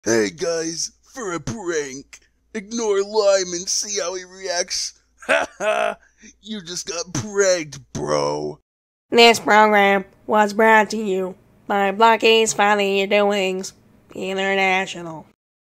Hey guys, for a prank. Ignore Lime and see how he reacts. Ha ha! You just got pranked, bro. This program was brought to you by Blocky's Funny Doings International.